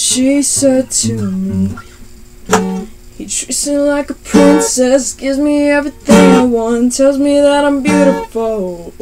she said to me, he treats me like a princess, gives me everything I want, tells me that I'm beautiful.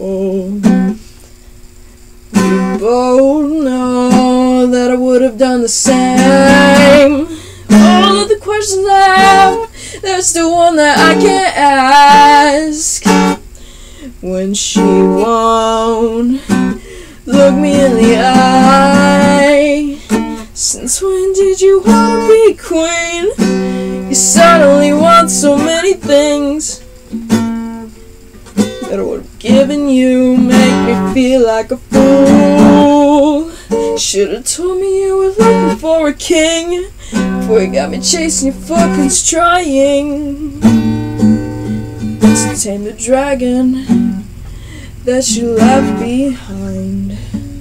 We both know that I would have done the same. All of the questions I have, there's still one that I can't ask. When she won't look me in the eye. Since when did you want to be queen? You suddenly want so many things that I would have given you. Make me feel like a fool. Should've told me you were looking for a king before you got me chasing your footprints, trying to tame the dragon that you left behind.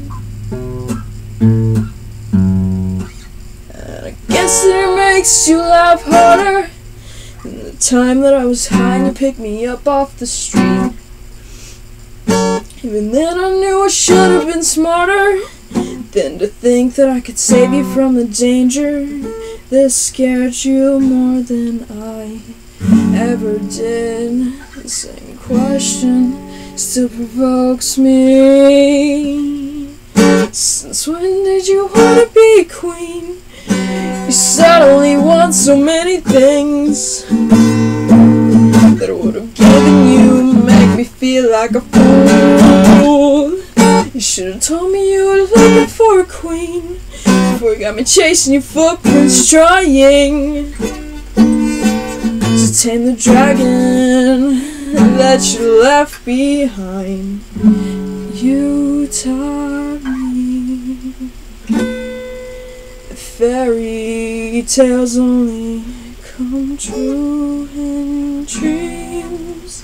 And I guess it makes you laugh harder than the time that I was high and you picked me up off the street. Even then I knew I should have been smarter than to think that I could save you from the danger that scared you more than I ever did. The same question still provokes me. Since when did you want to be queen? You suddenly want so many things that I would have given you. Make me feel like a fool. You should have told me you were looking for a queen before you got me chasing your footprints, trying to tame the dragon that you left behind. You taught me that fairy tales only come true in dreams.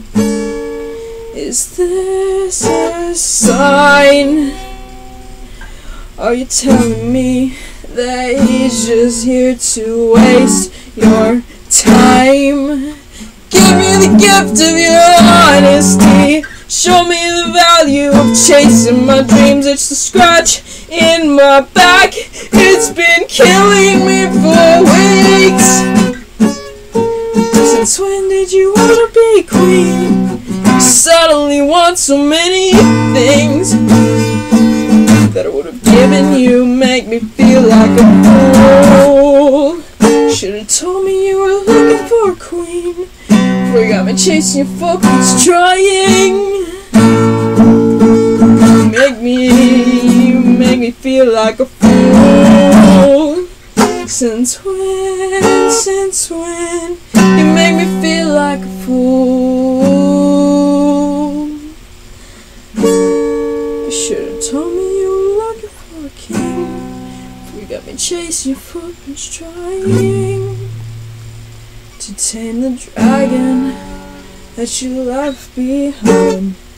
Is this a sign? Are you telling me that he's just here to waste your time? Give me the gift of your honesty. Show me the value of chasing my dreams. It's the scratch in my back. It's been killing me for weeks. Since when did you want to be queen? You suddenly want so many things that I would have given you. Make me feel like a fool. Should've told me you were looking for a queen before you got me chasing your footprints, trying. You make me feel like a fool. Since when you make me feel like a fool? You should've told me you were looking for a king before you got me chasing your footprints, trying to tame the dragon that you left behind.